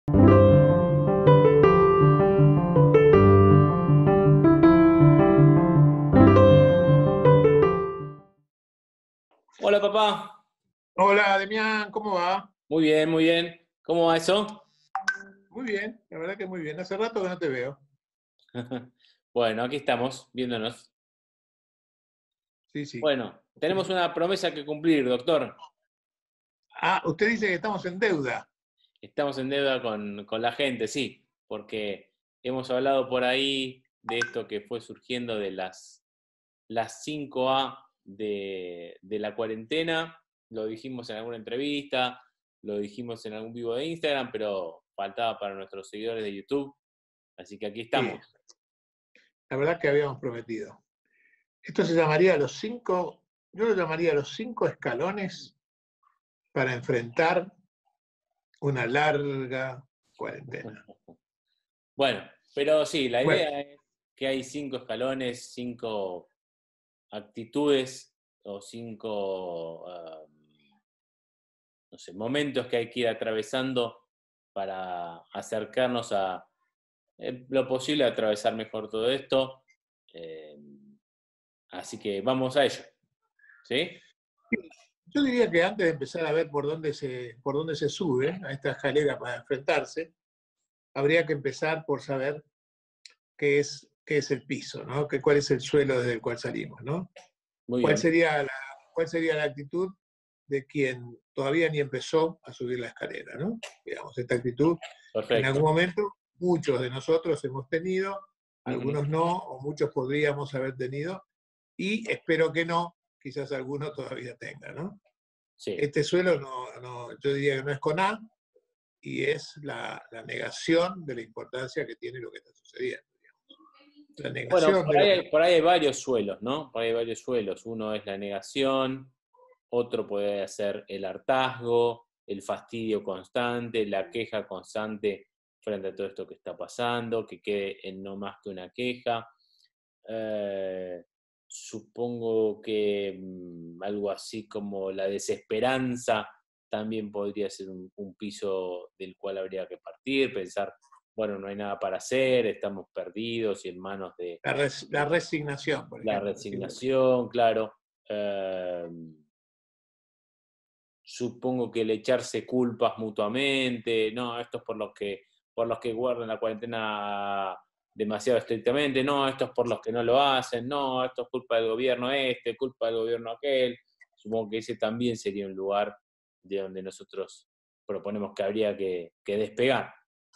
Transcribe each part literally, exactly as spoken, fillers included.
Hola papá, Hola, Demián, ¿cómo va? muy bien, muy bien. ¿Cómo va eso? Muy bien, la verdad que muy bien. Hace rato que no te veo. Bueno, aquí estamos, viéndonos. Sí, sí. Bueno, tenemos una promesa que cumplir, doctor. Ah, usted dice que estamos en deuda. Estamos en deuda con, con la gente, sí, porque hemos hablado por ahí de esto que fue surgiendo de las, las cinco A de, de la cuarentena. Lo dijimos en alguna entrevista, lo dijimos en algún vivo de Instagram, pero faltaba para nuestros seguidores de YouTube. Así que aquí Sí, estamos. la verdad que habíamos prometido. Esto se llamaría los cinco, yo lo llamaría los cinco escalones para enfrentar una larga cuarentena. Bueno, pero sí, la Bueno, idea es que hay cinco escalones, cinco actitudes o cinco, uh, no sé, momentos que hay que ir atravesando para acercarnos a eh, lo posible a atravesar mejor todo esto. Eh, Así que vamos a ello, ¿sí? yo diría que antes de empezar a ver por dónde se, por dónde se sube a esta escalera para enfrentarse, habría que empezar por saber qué es, qué es el piso, ¿no? Que, cuál es el suelo desde el cual salimos, ¿no? Muy ¿Cuál bien, sería la, cuál sería la actitud de quien todavía ni empezó a subir la escalera, ¿no? Digamos, esta actitud que en algún perfecto. momento muchos de nosotros hemos tenido, Ujú. algunos no, o muchos podríamos haber tenido, y espero que no, quizás alguno todavía tenga, ¿no? Sí. Este suelo, no, no, yo diría que no es con A, y es la, la negación de la importancia que tiene lo que está sucediendo. La Bueno, negación por de ahí, lo que... hay, por ahí hay varios suelos, ¿no? Por ahí hay varios suelos. Uno es la negación, otro puede ser el hartazgo, el fastidio constante, la queja constante frente a todo esto que está pasando, que quede en no más que una queja. Eh, Supongo que mmm, algo así como la desesperanza también podría ser un, un piso del cual habría que partir, pensar, bueno, no hay nada para hacer, estamos perdidos y en manos de, La, res, la de resignación, por la ejemplo. Simplemente. resignación, claro. Eh, Supongo que el echarse culpas mutuamente, no, esto es por los que, por los que guardan la cuarentena demasiado estrictamente, no, esto es por los que no lo hacen, no, esto es culpa del gobierno este, culpa del gobierno aquel. Supongo que ese también sería un lugar de donde nosotros proponemos que habría que, que despegar.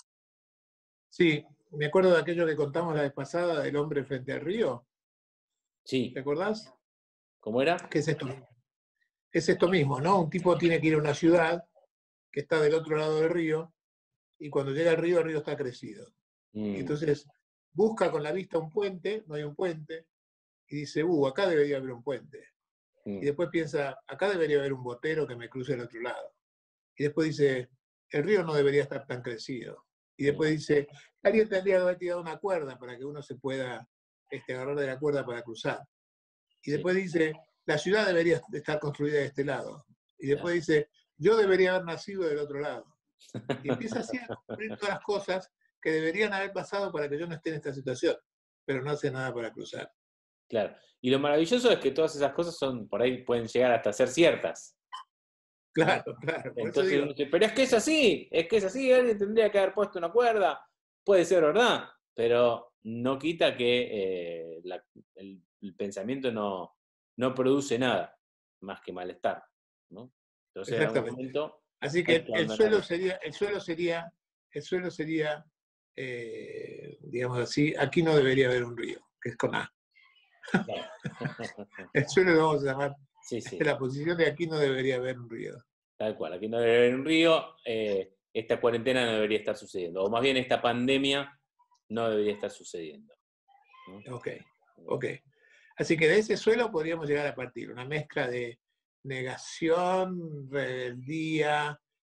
Sí, me acuerdo de aquello que contamos la vez pasada del hombre frente al río. ¿Te Sí, acordás? ¿cómo era? ¿Qué es esto? Es esto mismo, ¿no? Un tipo tiene que ir a una ciudad que está del otro lado del río y cuando llega al río, el río está crecido. Y Mm, entonces busca con la vista un puente, no hay un puente, y dice, uh, acá debería haber un puente. Y mm, después piensa, acá debería haber un botero que me cruce al otro lado. Y después dice, el río no debería estar tan crecido. Y mm, después dice, alguien tendría que haber tirado una cuerda para que uno se pueda este, agarrar de la cuerda para cruzar. Y sí, después dice, la ciudad debería estar construida de este lado. Y claro. después dice, yo debería haber nacido del otro lado. Y empieza así a cumplir todas las cosas que deberían haber pasado para que yo no esté en esta situación, pero no hace nada para cruzar. Claro. Y lo maravilloso es que todas esas cosas son, por ahí pueden llegar hasta ser ciertas, ¿no? Claro, claro, por eso Entonces uno digo, dice, pero es que es así, es que es así, alguien tendría que haber puesto una cuerda, puede ser verdad, pero no quita que eh, la- el, el pensamiento no, no produce nada más que malestar, ¿no? Entonces en algún exactamente. momento Así hay que que el andar a suelo eso. sería, el suelo sería, el suelo sería, eh, digamos así, aquí no debería haber un río, que es con A. Claro. El suelo lo vamos a llamar Sí, sí, la posición de aquí no debería haber un río. tal cual. Aquí no debería haber un río, eh, esta cuarentena no debería estar sucediendo, o más bien esta pandemia no debería estar sucediendo, ¿no? Ok, ok. Así que de ese suelo podríamos llegar a partir, una mezcla de negación, rebeldía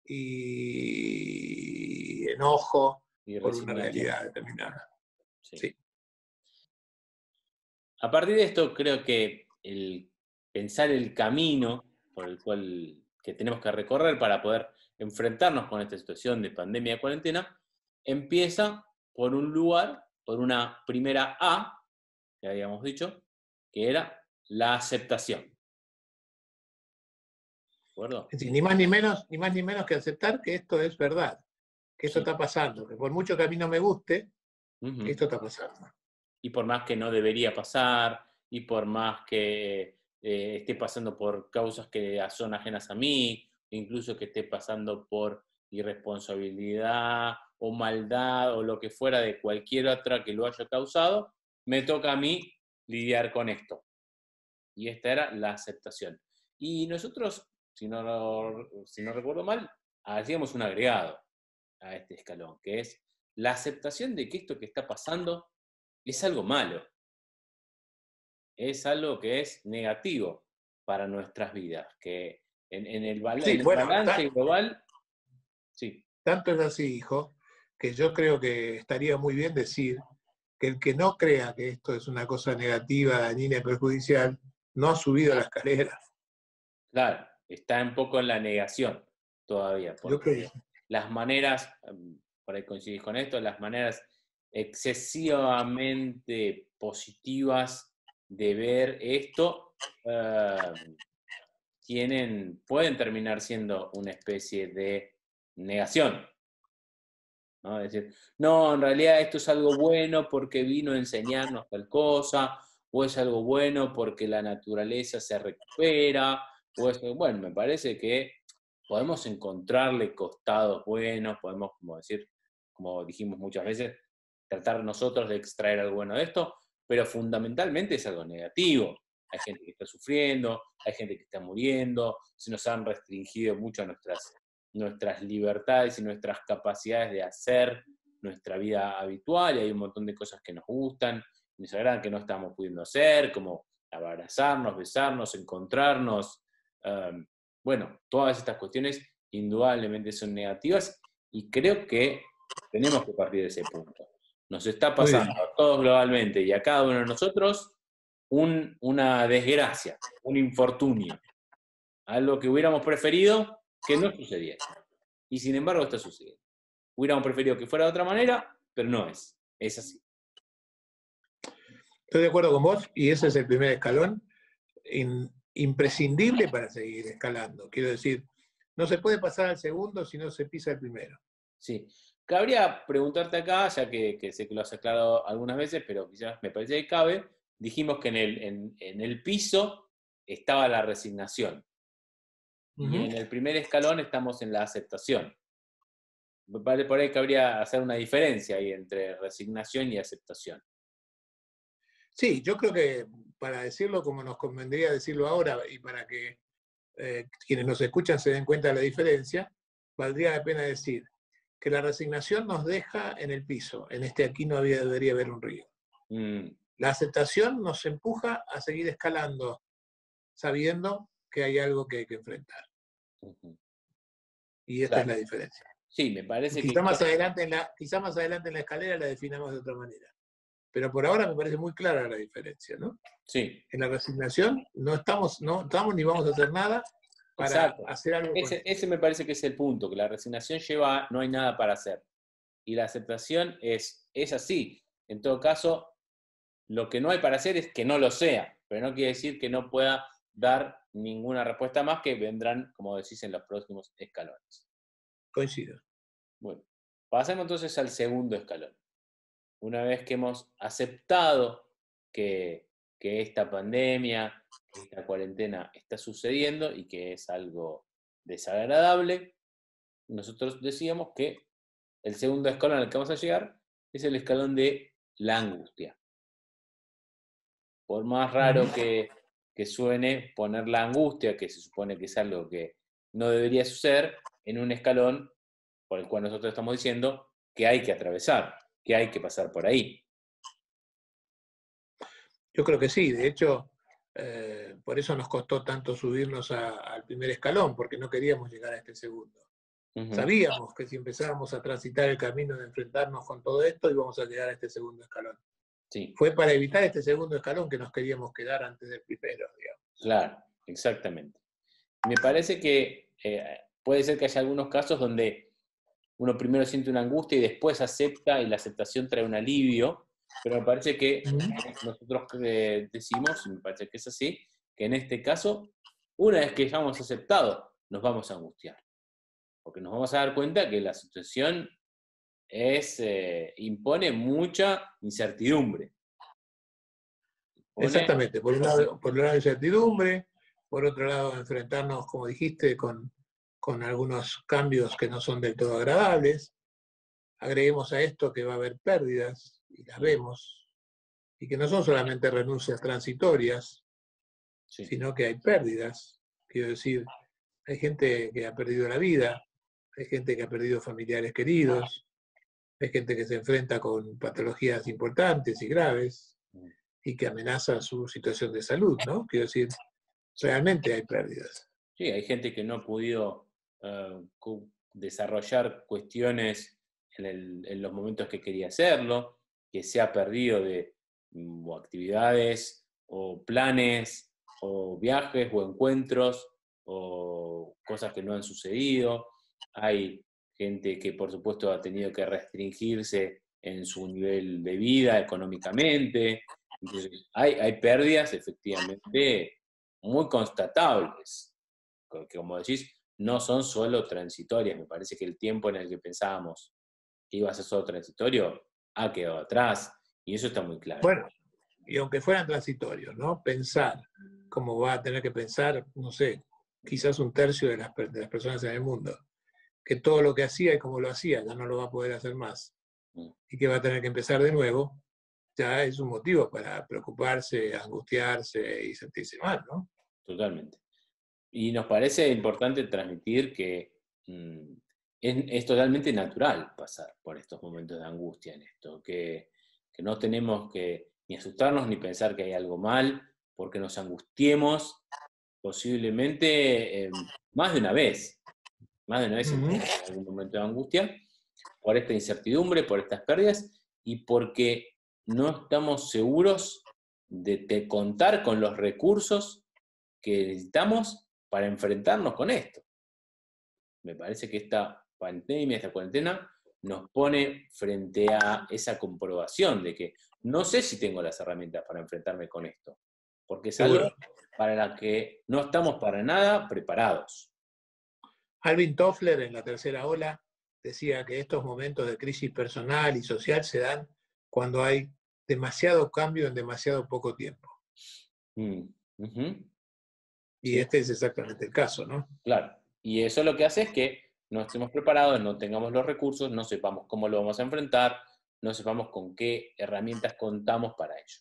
y enojo Y por una resignación. realidad determinada. Sí. Sí, A partir de esto, creo que el pensar el camino por el cual que tenemos que recorrer para poder enfrentarnos con esta situación de pandemia de cuarentena, empieza por un lugar, por una primera A, que habíamos dicho, que era la aceptación. ¿De acuerdo? Es decir, ni más ni menos, ni más ni menos que aceptar que esto es verdad, que esto Sí. está pasando, que por mucho que a mí no me guste, Uh-huh. esto está pasando. Y por más que no debería pasar, y por más que eh, esté pasando por causas que son ajenas a mí, incluso que esté pasando por irresponsabilidad o maldad o lo que fuera de cualquier otra que lo haya causado, me toca a mí lidiar con esto. Y esta era la aceptación. Y nosotros, si no, si no recuerdo mal, hacíamos un agregado a este escalón, que es la aceptación de que esto que está pasando es algo malo, es algo que es negativo para nuestras vidas, que en, en el, bal- Sí, en el bueno, balance ta- global, sí, tanto es así, hijo, que yo creo que estaría muy bien decir que el que no crea que esto es una cosa negativa, dañina y perjudicial, no ha subido a la escalera. claro, está un poco en la negación todavía, Yo creo que porque las maneras, por ahí coincidís con esto, las maneras excesivamente positivas de ver esto, eh, tienen, pueden terminar siendo una especie de negación, ¿no? Es decir, no, en realidad esto es algo bueno porque vino a enseñarnos tal cosa, o es algo bueno porque la naturaleza se recupera, o es, bueno, me parece que podemos encontrarle costados buenos, podemos, como decir, como dijimos muchas veces, tratar nosotros de extraer algo bueno de esto, pero fundamentalmente es algo negativo. Hay gente que está sufriendo, hay gente que está muriendo, se nos han restringido mucho nuestras, nuestras libertades y nuestras capacidades de hacer nuestra vida habitual, y hay un montón de cosas que nos gustan, nos agradan, que no estamos pudiendo hacer, como abrazarnos, besarnos, encontrarnos. Um, bueno, todas estas cuestiones indudablemente son negativas y creo que tenemos que partir de ese punto. Nos está muy bien. pasando a todos globalmente y a cada uno de nosotros un, una desgracia, un infortunio, algo que hubiéramos preferido que no sucediera. Y sin embargo está sucediendo. Hubiéramos preferido que fuera de otra manera, pero no es. Es así. Estoy de acuerdo con vos y ese es el primer escalón in, imprescindible para seguir escalando. Quiero decir, no se puede pasar al segundo si no se pisa el primero. Sí. Cabría preguntarte acá, ya que, que sé que lo has aclarado algunas veces, pero quizás me parece que cabe. Dijimos que en el, en, en el piso estaba la resignación. Y Uh-huh. en el primer escalón estamos en la aceptación. Por ahí cabría hacer una diferencia ahí entre resignación y aceptación. Sí, yo creo que para decirlo como nos convendría decirlo ahora y para que eh, quienes nos escuchan se den cuenta de la diferencia, valdría la pena decir que la resignación nos deja en el piso, en este aquí no había, debería haber un río. Mm. La aceptación nos empuja a seguir escalando, sabiendo que hay algo que hay que enfrentar. Uh-huh. Y esta Claro. es la diferencia. Sí, me parece Quizá que... más, adelante en la, quizá más adelante en la escalera la definamos de otra manera. Pero por ahora me parece muy clara la diferencia, ¿no? Sí, En la resignación no estamos, no estamos ni vamos a hacer nada para exacto. hacer algo con Ese, esto. ese me parece que es el punto, que la resignación lleva a no hay nada para hacer. Y la aceptación es, es así. En todo caso, lo que no hay para hacer es que no lo sea, pero no quiere decir que no pueda dar ninguna respuesta más, que vendrán, como decís, en los próximos escalones. Coincido. Bueno, pasemos entonces al segundo escalón. Una vez que hemos aceptado que, que esta pandemia, que esta cuarentena está sucediendo y que es algo desagradable, nosotros decíamos que el segundo escalón al que vamos a llegar es el escalón de la angustia. Por más raro que, que suene poner la angustia, que se supone que es algo que no debería suceder, en un escalón por el cual nosotros estamos diciendo que hay que atravesar, que hay que pasar por ahí. Yo creo que sí. De hecho, eh, por eso nos costó tanto subirnos a, al primer escalón, porque no queríamos llegar a este segundo. Uh-huh. Sabíamos que si empezábamos a transitar el camino de enfrentarnos con todo esto, íbamos a llegar a este segundo escalón. Sí. Fue para evitar este segundo escalón que nos queríamos quedar antes del primero, digamos. Claro, exactamente. Me parece que eh, puede ser que haya algunos casos donde uno primero siente una angustia y después acepta, y la aceptación trae un alivio, pero me parece que nosotros eh, decimos, y me parece que es así, que en este caso, una vez que ya hemos aceptado, nos vamos a angustiar, porque nos vamos a dar cuenta que la situación es, eh, impone mucha incertidumbre. Impone, Exactamente, por un lado, por un lado incertidumbre, por otro lado enfrentarnos, como dijiste, con, con algunos cambios que no son del todo agradables. Agreguemos a esto que va a haber pérdidas, y las vemos, y que no son solamente renuncias transitorias, sí. sino que hay pérdidas. Quiero decir, hay gente que ha perdido la vida, hay gente que ha perdido familiares queridos, hay gente que se enfrenta con patologías importantes y graves y que amenaza su situación de salud, ¿no? Quiero decir, realmente hay pérdidas. Sí, hay gente que no ha podido uh, desarrollar cuestiones en, el, en los momentos que quería hacerlo, que se ha perdido de um, actividades o planes o viajes o encuentros o cosas que no han sucedido. Hay gente que por supuesto ha tenido que restringirse en su nivel de vida económicamente. Entonces, hay, hay pérdidas efectivamente muy constatables, que como decís, no son solo transitorias. Me parece que el tiempo en el que pensábamos que iba a ser solo transitorio ha quedado atrás, y eso está muy claro. Bueno, y aunque fueran transitorios, ¿no? Pensar como va a tener que pensar, no sé, quizás un tercio de las, de las personas en el mundo, que todo lo que hacía y como lo hacía ya no lo va a poder hacer más, Mm. y que va a tener que empezar de nuevo, ya es un motivo para preocuparse, angustiarse y sentirse mal, ¿no? Totalmente. Y nos parece importante transmitir que mmm, es, es totalmente natural pasar por estos momentos de angustia en esto, que, que no tenemos que ni asustarnos ni pensar que hay algo mal, porque nos angustiemos posiblemente eh, más de una vez, más de una vez Uh-huh. en algún momento de angustia, por esta incertidumbre, por estas pérdidas, y porque no estamos seguros de, de contar con los recursos que necesitamos para enfrentarnos con esto. Me parece que esta pandemia, esta cuarentena, nos pone frente a esa comprobación de que no sé si tengo las herramientas para enfrentarme con esto, porque es algo Seguro. para la que no estamos para nada preparados. Alvin Toffler, en La Tercera Ola, decía que estos momentos de crisis personal y social se dan cuando hay demasiado cambio en demasiado poco tiempo. Mm, uh-huh. Y Sí, este es exactamente el caso, ¿no? claro. Y eso lo que hace es que no estemos preparados, no tengamos los recursos, no sepamos cómo lo vamos a enfrentar, no sepamos con qué herramientas contamos para ello.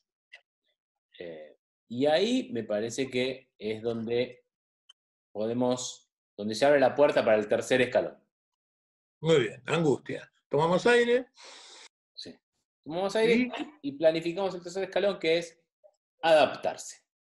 Eh, y ahí me parece que es donde podemos, donde se abre la puerta para el tercer escalón. Muy bien, angustia. Tomamos aire. Sí. Tomamos aire y planificamos el tercer escalón, que es adaptarse.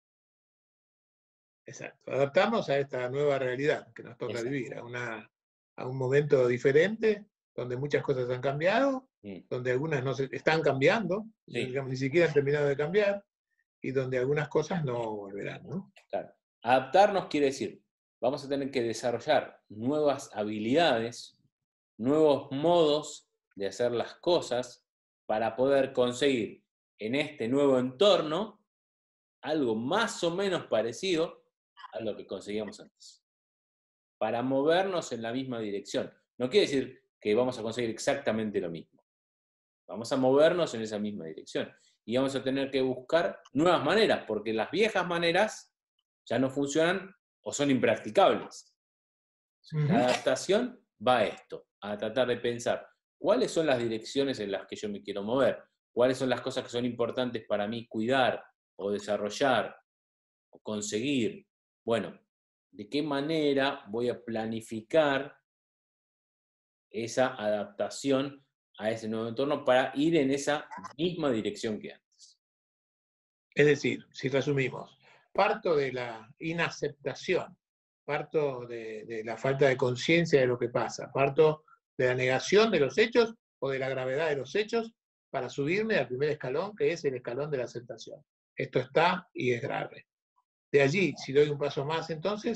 Exacto, adaptarnos a esta nueva realidad que nos toca Exacto. vivir, a, una, a un momento diferente, donde muchas cosas han cambiado, mm. donde algunas no se, están cambiando, sí. digamos, ni siquiera han terminado de cambiar, y donde algunas cosas no volverán, ¿no? Claro. Adaptarnos quiere decir, vamos a tener que desarrollar nuevas habilidades, nuevos modos de hacer las cosas para poder conseguir en este nuevo entorno algo más o menos parecido a lo que conseguíamos antes. Para movernos en la misma dirección. No quiere decir que vamos a conseguir exactamente lo mismo. Vamos a movernos en esa misma dirección. Y vamos a tener que buscar nuevas maneras, porque las viejas maneras ya no funcionan o son impracticables. Uh-huh. La adaptación va a esto, a tratar de pensar cuáles son las direcciones en las que yo me quiero mover, cuáles son las cosas que son importantes para mí cuidar o desarrollar o conseguir. Bueno, ¿de qué manera voy a planificar esa adaptación a ese nuevo entorno para ir en esa misma dirección que antes? Es decir, si resumimos, parto de la inaceptación, parto de, de la falta de conciencia de lo que pasa, parto de la negación de los hechos o de la gravedad de los hechos para subirme al primer escalón, que es el escalón de la aceptación. Esto está y es grave. De allí, si doy un paso más, entonces,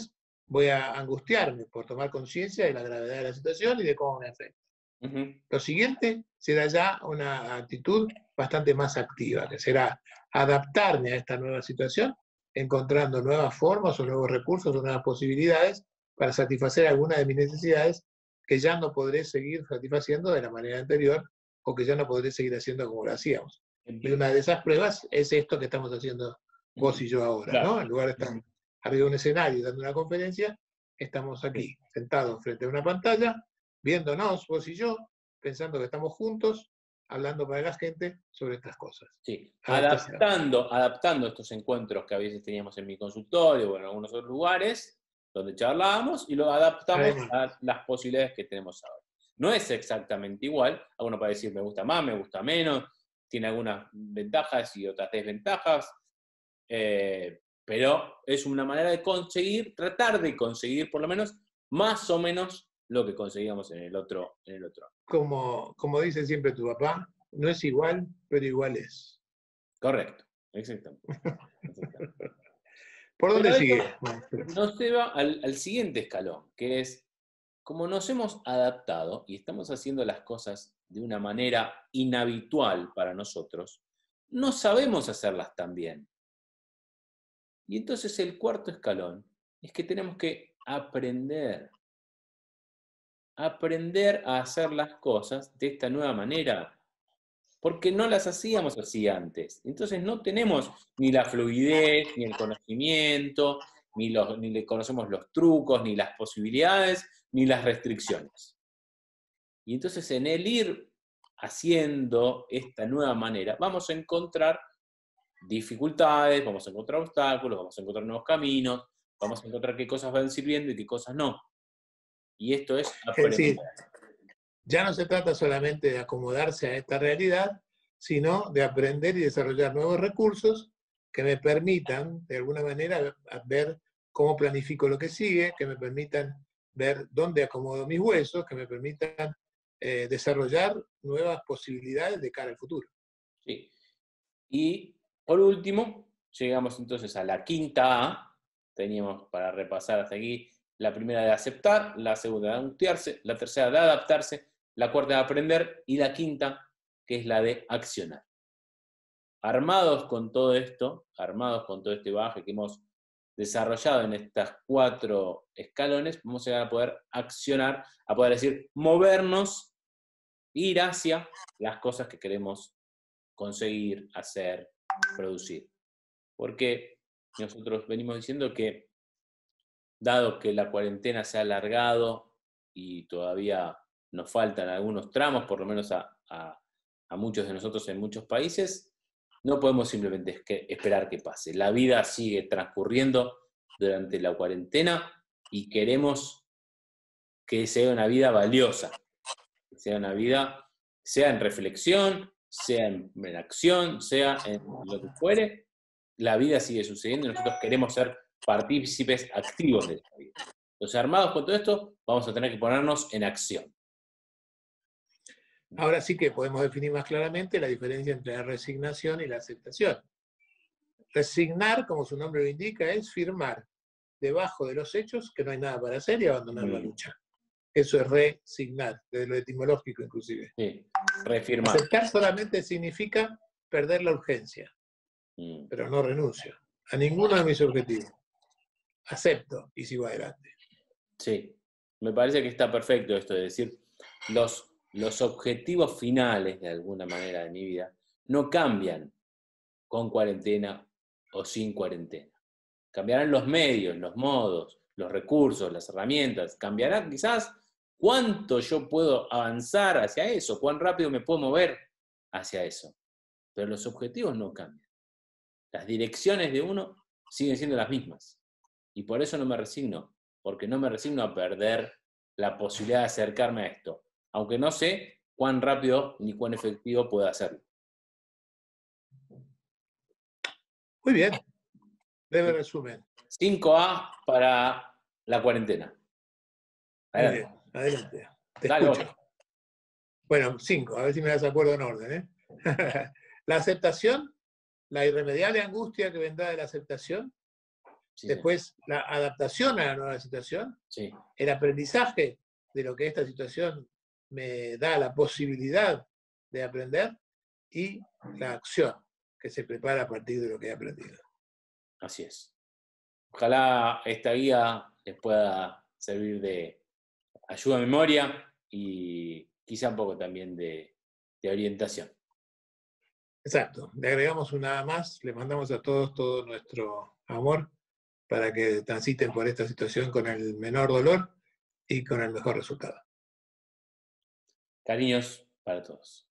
voy a angustiarme por tomar conciencia de la gravedad de la situación y de cómo me afecta. Ujú. Lo siguiente será ya una actitud bastante más activa, que será adaptarme a esta nueva situación, encontrando nuevas formas o nuevos recursos o nuevas posibilidades para satisfacer algunas de mis necesidades que ya no podré seguir satisfaciendo de la manera anterior o que ya no podré seguir haciendo como lo hacíamos. Y una de esas pruebas es esto que estamos haciendo vos y yo ahora, Claro. ¿no? En lugar de estar arriba de un escenario dando una conferencia, estamos aquí, sentados frente a una pantalla, viéndonos, vos y yo, pensando que estamos juntos, hablando para la gente sobre estas cosas. Sí, Adaptación. adaptando, adaptando estos encuentros que a veces teníamos en mi consultorio o en algunos otros lugares donde charlábamos y lo adaptamos a las posibilidades que tenemos ahora. No es exactamente igual, alguno puede decir me gusta más, me gusta menos, tiene algunas ventajas y otras desventajas, eh, pero es una manera de conseguir, tratar de conseguir por lo menos más o menos lo que conseguíamos en el otro, en el otro. Como, como dice siempre tu papá, no es igual, pero igual es. Correcto, exactamente. exactamente. ¿Por dónde Pero sigue? esto nos lleva al, al siguiente escalón, que es, como nos hemos adaptado y estamos haciendo las cosas de una manera inhabitual para nosotros, no sabemos hacerlas tan bien. Y entonces el cuarto escalón es que tenemos que aprender, aprender a hacer las cosas de esta nueva manera, porque no las hacíamos así antes. Entonces no tenemos ni la fluidez, ni el conocimiento, ni, los, ni le conocemos los trucos, ni las posibilidades, ni las restricciones. Y entonces en el ir haciendo esta nueva manera, vamos a encontrar dificultades, vamos a encontrar obstáculos, vamos a encontrar nuevos caminos, vamos a encontrar qué cosas van sirviendo y qué cosas no. Y esto es Es aprender. decir, ya no se trata solamente de acomodarse a esta realidad, sino de aprender y desarrollar nuevos recursos que me permitan, de alguna manera, ver cómo planifico lo que sigue, que me permitan ver dónde acomodo mis huesos, que me permitan eh, desarrollar nuevas posibilidades de cara al futuro. Sí. Y por último, llegamos entonces a la quinta A. Teníamos para repasar hasta aquí la primera de aceptar, la segunda de angustiarse, la tercera de adaptarse, la cuarta de aprender y la quinta, que es la de accionar. Armados con todo esto, armados con todo este bagaje que hemos desarrollado en estas cuatro escalones, vamos a llegar a poder accionar, a poder decir, movernos, ir hacia las cosas que queremos conseguir, hacer, producir. Porque nosotros venimos diciendo que, dado que la cuarentena se ha alargado y todavía nos faltan algunos tramos, por lo menos a, a, a muchos de nosotros en muchos países, no podemos simplemente esperar que pase. La vida sigue transcurriendo durante la cuarentena y queremos que sea una vida valiosa, que sea una vida, sea en reflexión, sea en, en acción, sea en lo que fuere, la vida sigue sucediendo y nosotros queremos ser partícipes activos de esta vida. Entonces, armados con todo esto, vamos a tener que ponernos en acción. Ahora sí que podemos definir más claramente la diferencia entre la resignación y la aceptación. Resignar, como su nombre lo indica, es firmar debajo de los hechos que no hay nada para hacer y abandonar mm. la lucha. Eso es resignar, desde lo etimológico inclusive. Sí, reafirmar. Aceptar solamente significa perder la urgencia, mm. pero no renuncio a ninguno de mis objetivos. Acepto y sigo adelante. Sí, me parece que está perfecto esto de decir, los, los objetivos finales de alguna manera de mi vida no cambian con cuarentena o sin cuarentena. Cambiarán los medios, los modos, los recursos, las herramientas. Cambiará quizás cuánto yo puedo avanzar hacia eso, cuán rápido me puedo mover hacia eso. Pero los objetivos no cambian. Las direcciones de uno siguen siendo las mismas. Y por eso no me resigno, porque no me resigno a perder la posibilidad de acercarme a esto, aunque no sé cuán rápido ni cuán efectivo puedo hacerlo. Muy bien. Breve resumen. cinco A para la cuarentena. Adelante. Muy bien, adelante. Te Dale, escucho. Otro. Bueno, cinco, a ver si me das acuerdo en orden. ¿eh? La aceptación, la irremediable angustia que vendrá de la aceptación, Sí, Después, la adaptación a la nueva situación, sí. el aprendizaje de lo que esta situación me da la posibilidad de aprender y la acción que se prepara a partir de lo que he aprendido. Así es. Ojalá esta guía les pueda servir de ayuda a memoria y quizá un poco también de, de orientación. Exacto. Le agregamos una más, le mandamos a todos todo nuestro amor para que transiten por esta situación con el menor dolor y con el mejor resultado. Cariños para todos.